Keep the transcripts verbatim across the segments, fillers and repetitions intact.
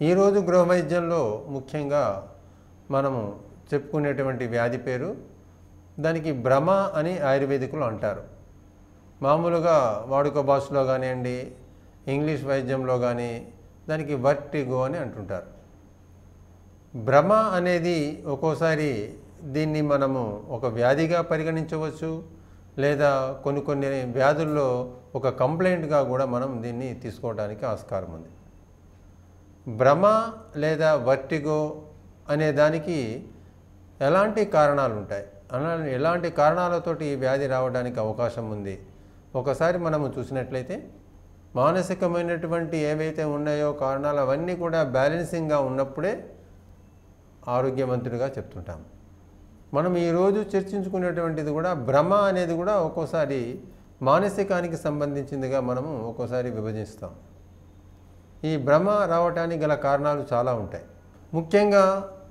ఈరోజు గృహ వైద్యంలో ముఖ్యంగా మనము చెప్పుకునేటువంటి వ్యాధి పేరు, దానికి భ్రమ అని ఆయుర్వేదికులు అంటారు. మామూలుగా వాడుక భాషలో కానివ్వండి, ఇంగ్లీష్ వైద్యంలో కానీ దానికి వర్టిగో అని అంటుంటారు. భ్రమ అనేది ఒక్కోసారి దీన్ని మనము ఒక వ్యాధిగా పరిగణించవచ్చు, లేదా కొన్ని కొన్ని వ్యాధుల్లో ఒక కంప్లైంట్గా కూడా మనం దీన్ని తీసుకోవడానికి ఆస్కారం ఉంది. భ్రమ లేదా వర్టిగో అనే దానికి ఎలాంటి కారణాలు ఉంటాయి, అలా ఎలాంటి కారణాలతోటి ఈ వ్యాధి రావడానికి అవకాశం ఉంది. ఒకసారి మనము చూసినట్లయితే మానసికమైనటువంటి ఏవైతే ఉన్నాయో కారణాలు అవన్నీ కూడా బ్యాలెన్సింగ్గా ఉన్నప్పుడే ఆరోగ్యవంతుడిగా చెప్తుంటాం. మనం ఈరోజు చర్చించుకునేటువంటిది కూడా భ్రమ అనేది కూడా ఒక్కోసారి మానసికానికి సంబంధించిందిగా మనము ఒక్కోసారి విభజిస్తాం. ఈ భ్రమ రావడానికి గల కారణాలు చాలా ఉంటాయి. ముఖ్యంగా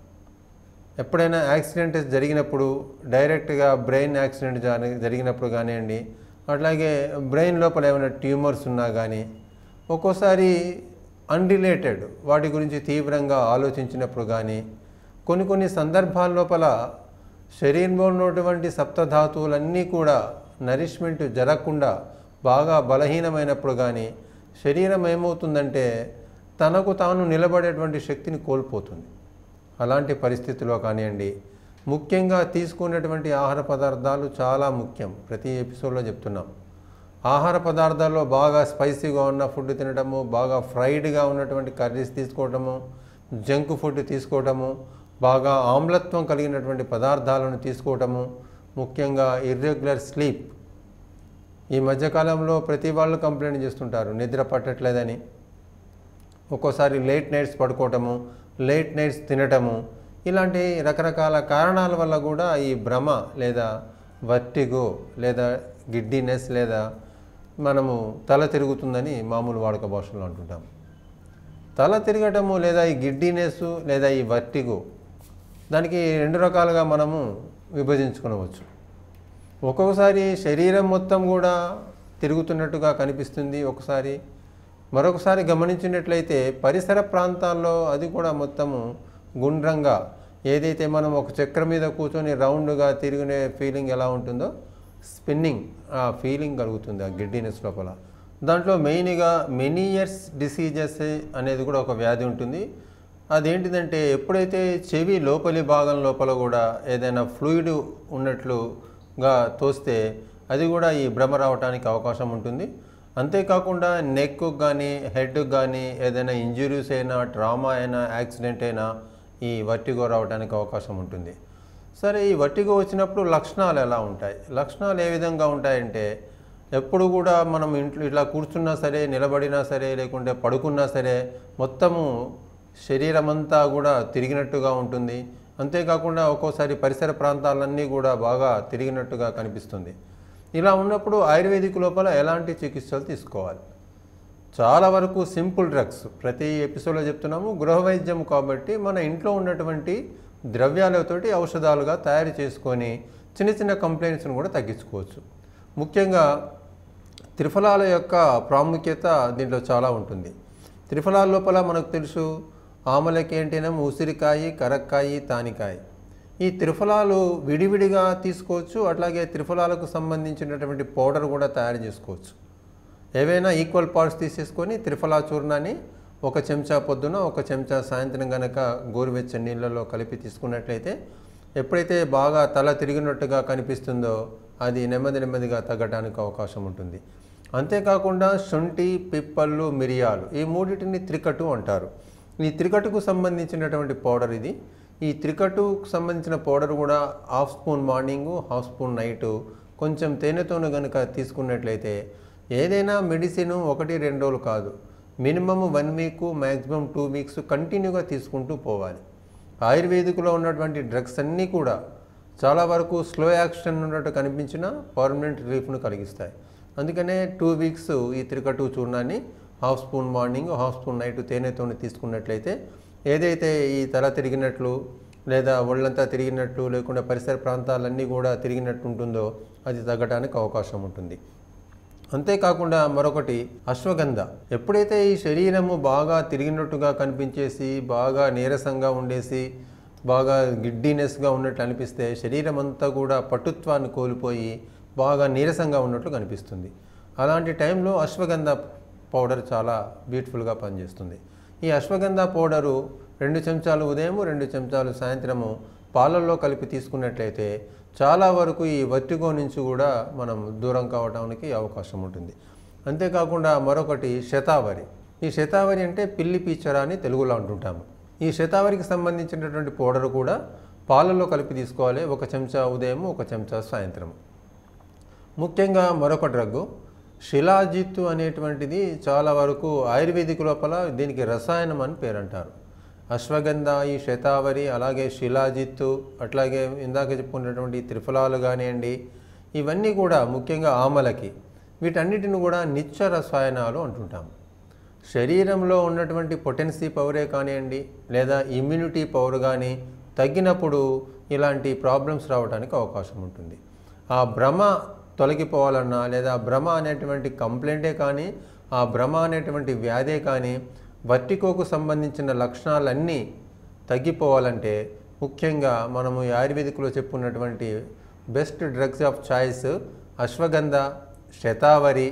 ఎప్పుడైనా యాక్సిడెంట్ జరిగినప్పుడు, డైరెక్ట్గా బ్రెయిన్ యాక్సిడెంట్ జరిగినప్పుడు కానివ్వండి, అట్లాగే బ్రెయిన్ లోపల ఏమైనా ట్యూమర్స్ ఉన్నా కానీ, ఒక్కోసారి అన్రిలేటెడ్ వాటి గురించి తీవ్రంగా ఆలోచించినప్పుడు కానీ, కొన్ని కొన్ని సందర్భాల లోపల శరీరంలో ఉన్నటువంటి సప్తధాతువులన్నీ కూడా నరిష్మెంట్ జరగకుండా బాగా బలహీనమైనప్పుడు కానీ శరీరం ఏమవుతుందంటే తనకు తాను నిలబడేటువంటి శక్తిని కోల్పోతుంది. అలాంటి పరిస్థితుల్లో కానివ్వండి, ముఖ్యంగా తీసుకునేటువంటి ఆహార పదార్థాలు చాలా ముఖ్యం. ప్రతి ఎపిసోడ్లో చెప్తున్నాం. ఆహార పదార్థాల్లో బాగా స్పైసీగా ఉన్న ఫుడ్ తినడము, బాగా ఫ్రైడ్గా ఉన్నటువంటి కర్రీస్ తీసుకోవడము, జంక్ ఫుడ్ తీసుకోవడము, బాగా ఆమ్లత్వం కలిగినటువంటి పదార్థాలను తీసుకోవటము, ముఖ్యంగా ఇర్రెగ్యులర్ స్లీప్. ఈ మధ్యకాలంలో ప్రతి వాళ్ళు కంప్లైంట్ చేస్తుంటారు నిద్ర పట్టట్లేదని. ఒక్కోసారి లేట్ నైట్స్ పడుకోవటము, లేట్ నైట్స్ తినటము, ఇలాంటి రకరకాల కారణాల వల్ల కూడా ఈ భ్రమ లేదా వర్టిగో లేదా గిడ్డినెస్ లేదా మనము తల తిరుగుతుందని మామూలు వాడుక భాషలో అంటుంటాం. తల తిరగటము లేదా ఈ గిడ్డినెస్ లేదా ఈ వర్టిగో దానికి రెండు రకాలుగా మనము విభజించుకోవచ్చు. ఒక్కొక్కసారి శరీరం మొత్తం కూడా తిరుగుతున్నట్టుగా కనిపిస్తుంది. ఒకసారి మరొకసారి గమనించినట్లయితే పరిసర ప్రాంతాల్లో అది కూడా మొత్తము గుండ్రంగా, ఏదైతే మనం ఒక చక్రం మీద కూర్చొని రౌండ్గా తిరిగినే ఫీలింగ్ ఎలా ఉంటుందో స్పిన్నింగ్ ఆ ఫీలింగ్ కలుగుతుంది ఆ గిడ్డినెస్ లోపల. దాంట్లో మెయిన్గా మెనియర్స్ డిసీజెస్ అనేది కూడా ఒక వ్యాధి ఉంటుంది. అదేంటిదంటే ఎప్పుడైతే చెవి లోపలి భాగం లోపల కూడా ఏదైనా ఫ్లూయిడ్ ఉన్నట్లుగా తోస్తే అది కూడా ఈ భ్రమ రావడానికి అవకాశం ఉంటుంది. అంతేకాకుండా నెక్కు కానీ హెడ్కు కానీ ఏదైనా ఇంజురీస్ అయినా, ట్రామా అయినా, యాక్సిడెంట్ అయినా ఈ వర్టిగో రావడానికి అవకాశం ఉంటుంది. సరే, ఈ వర్టిగో వచ్చినప్పుడు లక్షణాలు ఎలా ఉంటాయి? లక్షణాలు ఏ విధంగా ఉంటాయంటే, ఎప్పుడు కూడా మనం ఇంట్లో ఇట్లా కూర్చున్నా సరే, నిలబడినా సరే, లేకుంటే పడుకున్నా సరే మొత్తము శరీరం అంతా కూడా తిరిగినట్టుగా ఉంటుంది. అంతేకాకుండా ఒక్కోసారి పరిసర ప్రాంతాలన్నీ కూడా బాగా తిరిగినట్టుగా కనిపిస్తుంది. ఇలా ఉన్నప్పుడు ఆయుర్వేదిక్ లోపల ఎలాంటి చికిత్సలు తీసుకోవాలి? చాలా వరకు సింపుల్ డ్రగ్స్ ప్రతి ఎపిసోడ్లో చెప్తున్నాము. గృహ వైద్యం కాబట్టి మన ఇంట్లో ఉన్నటువంటి ద్రవ్యాలతోటి ఔషధాలుగా తయారు చేసుకొని చిన్న చిన్న కంప్లైంట్స్ను కూడా తగ్గించుకోవచ్చు. ముఖ్యంగా త్రిఫలాల యొక్క ప్రాముఖ్యత దీంట్లో చాలా ఉంటుంది. త్రిఫలాల లోపల మనకు తెలుసు, ఆమలకి ఏంటేనేమో ఉసిరికాయ, కరక్కాయ, తానికాయ. ఈ త్రిఫలాలు విడివిడిగా తీసుకోవచ్చు. అట్లాగే త్రిఫలాలకు సంబంధించినటువంటి పౌడర్ కూడా తయారు చేసుకోవచ్చు. ఏవైనా ఈక్వల్ పార్ట్స్ తీసేసుకొని త్రిఫలా చూర్ణాన్ని ఒక చెంచా పొద్దున, ఒక చెంచా సాయంత్రం కనుక గోరువెచ్చని నీళ్ళలో కలిపి తీసుకున్నట్లయితే ఎప్పుడైతే బాగా తల తిరిగినట్టుగా కనిపిస్తుందో అది నెమ్మది నెమ్మదిగా తగ్గడానికి అవకాశం ఉంటుంది. అంతేకాకుండా శొంఠి, పిప్పళ్ళు, మిరియాలు ఈ మూడింటిని త్రికటు అంటారు. ఈ త్రికటుకు సంబంధించినటువంటి పౌడర్ ఇది. ఈ త్రికటుకు సంబంధించిన పౌడర్ కూడా half spoon morning, half spoon night కొంచెం తేనెతోను కనుక తీసుకున్నట్లయితే ఏదైనా మెడిసిన్ ఒకటి రెండు రోజులు కాదు, minimum one week maximum two weeks కంటిన్యూగా తీసుకుంటూ పోవాలి. ఆయుర్వేదిక్లో ఉన్నటువంటి డ్రగ్స్ అన్నీ కూడా చాలా వరకు స్లో యాక్షన్ ఉన్నట్టు కనిపించినా పర్మనెంట్ రిలీఫ్ను కలిగిస్తాయి. అందుకనే టూ వీక్స్ ఈ త్రికటు చూర్ణాన్ని half spoon morning, half spoon night తేనెతో తీసుకున్నట్లయితే ఏదైతే ఈ తల తిరిగినట్లు లేదా ఒళ్ళంతా తిరిగినట్లు లేకుండా పరిసర ప్రాంతాలన్నీ కూడా తిరిగినట్టు ఉంటుందో అది తగ్గడానికి అవకాశం ఉంటుంది. అంతేకాకుండా మరొకటి అశ్వగంధ. ఎప్పుడైతే ఈ శరీరము బాగా తిరిగినట్టుగా కనిపించేసి బాగా నీరసంగా ఉండేసి బాగా గిడ్డీనెస్గా ఉన్నట్లు అనిపిస్తే శరీరం అంతా కూడా పటుత్వాన్ని కోల్పోయి బాగా నీరసంగా ఉన్నట్లు కనిపిస్తుంది. అలాంటి టైంలో అశ్వగంధ పౌడర్ చాలా బ్యూటిఫుల్గా పనిచేస్తుంది. ఈ అశ్వగంధ పౌడరు రెండు చెంచాలు ఉదయము రెండు చెంచాలు సాయంత్రము పాలల్లో కలిపి తీసుకున్నట్లయితే చాలా వరకు ఈ వర్టిగో నుంచి కూడా మనం దూరం కావడానికి అవకాశం ఉంటుంది. అంతేకాకుండా మరొకటి శతావరి. ఈ శతావరి అంటే పిల్లి పీచర అని తెలుగులో అంటుంటాము. ఈ శతావరికి సంబంధించినటువంటి పౌడర్ కూడా పాలల్లో కలిపి తీసుకోవాలి. ఒక చెంచా ఉదయం ఒక చెంచా సాయంత్రం. ముఖ్యంగా మరొక డ్రగ్గు శిలాజిత్తు అనేటువంటిది చాలా వరకు ఆయుర్వేదిక్ లోపల దీనికి రసాయనం అని పేరు అంటారు. అశ్వగంధ, ఈ శతావరి, అలాగే శిలాజిత్తు, అట్లాగే ఇందాక చెప్పుకున్నటువంటి త్రిఫలాలు కానివ్వండి, ఇవన్నీ కూడా ముఖ్యంగా ఆమలకి, వీటన్నిటిని కూడా నిత్య రసాయనాలు అంటుంటాము. శరీరంలో ఉన్నటువంటి పొటెన్సీ పవరే కానివ్వండి లేదా ఇమ్యూనిటీ పవర్ కానీ తగ్గినప్పుడు ఇలాంటి ప్రాబ్లమ్స్ రావడానికి అవకాశం ఉంటుంది. ఆ భ్రమ తొలగిపోవాలన్నా లేదా భ్రమ అనేటువంటి కంప్లైంటే కానీ ఆ భ్రమ అనేటువంటి వ్యాధే కానీ వర్టికోకు సంబంధించిన లక్షణాలన్నీ తగ్గిపోవాలంటే ముఖ్యంగా మనము ఈ ఆయుర్వేదిక్లో చెప్పుకున్నటువంటి best drugs of choice ashwagandha, shatavari,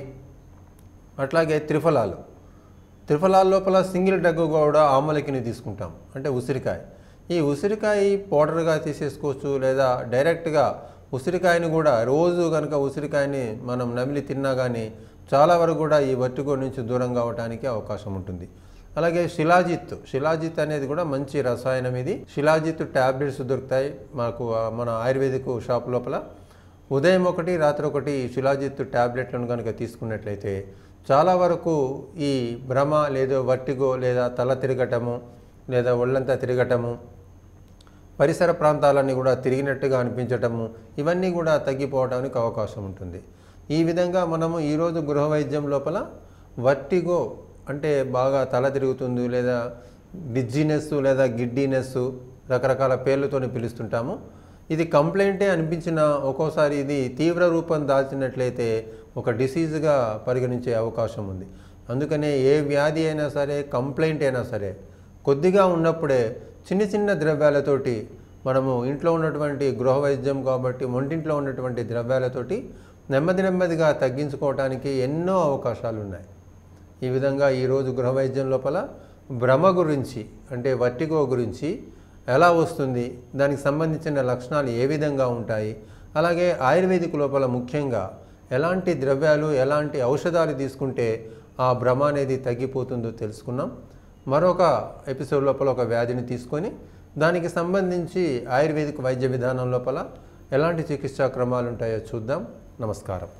అట్లాగే త్రిఫలాలు. త్రిఫలాల లోపల సింగిల్ డ్రగ్ కూడా ఆమలకిని తీసుకుంటాం, అంటే ఉసిరికాయ. ఈ ఉసిరికాయ పౌడర్గా తీసేసుకోవచ్చు లేదా డైరెక్ట్గా ఉసిరికాయని కూడా రోజు కనుక ఉసిరికాయని మనం నమిలి తిన్నా కానీ చాలా వరకు కూడా ఈ వర్టిగో నుంచి దూరం కావడానికి అవకాశం ఉంటుంది. అలాగే శిలాజిత్ శిలాజిత్ అనేది కూడా మంచి రసాయనం. ఇది శిలాజిత్ ట్యాబ్లెట్స్ దొరుకుతాయి మాకు మన ఆయుర్వేదిక్ షాప్ లోపల. ఉదయం ఒకటి రాత్రి ఒకటి శిలాజిత్ ట్యాబ్లెట్లను కనుక తీసుకున్నట్లయితే చాలా వరకు ఈ భ్రమ లేదా వర్టిగో లేదా తల తిరగటము లేదా ఒళ్ళంతా తిరగటము, పరిసర ప్రాంతాలన్నీ కూడా తిరిగినట్టుగా అనిపించటము, ఇవన్నీ కూడా తగ్గిపోవడానికి అవకాశం ఉంటుంది. ఈ విధంగా మనము ఈరోజు గృహ వైద్యం లోపల వర్టిగో అంటే బాగా తల తిరుగుతుంది లేదా డిజ్జినెస్ లేదా గిడ్డీనెస్ రకరకాల పేర్లతోని పిలుస్తుంటాము. ఇది కంప్లైంటే అనిపించిన ఒక్కోసారి ఇది తీవ్ర రూపం దాల్చినట్లయితే ఒక డిసీజ్గా పరిగణించే అవకాశం ఉంది. అందుకనే ఏ వ్యాధి అయినా సరే కంప్లైంట్ అయినా సరే కొద్దిగా ఉన్నప్పుడే చిన్న చిన్న ద్రవ్యాలతోటి మనము ఇంట్లో ఉన్నటువంటి గృహ వైద్యం కాబట్టి వంటింట్లో ఉన్నటువంటి ద్రవ్యాలతోటి నెమ్మది నెమ్మదిగా తగ్గించుకోవడానికి ఎన్నో అవకాశాలు ఉన్నాయి. ఈ విధంగా ఈరోజు గృహ వైద్యం లోపల భ్రమ గురించి అంటే వర్టిగో గురించి ఎలా వస్తుంది, దానికి సంబంధించిన లక్షణాలు ఏ విధంగా ఉంటాయి, అలాగే ఆయుర్వేదిక్ లోపల ముఖ్యంగా ఎలాంటి ద్రవ్యాలు ఎలాంటి ఔషధాలు తీసుకుంటే ఆ భ్రమ అనేది తగ్గిపోతుందో తెలుసుకున్నాం. మరొక ఎపిసోడ్ లోపల ఒక వ్యాధిని తీసుకొని దానికి సంబంధించి ఆయుర్వేదిక్ వైద్య విధానం లోపల ఎలాంటి చికిత్సా క్రమాలు ఉంటాయో చూద్దాం. నమస్కారం.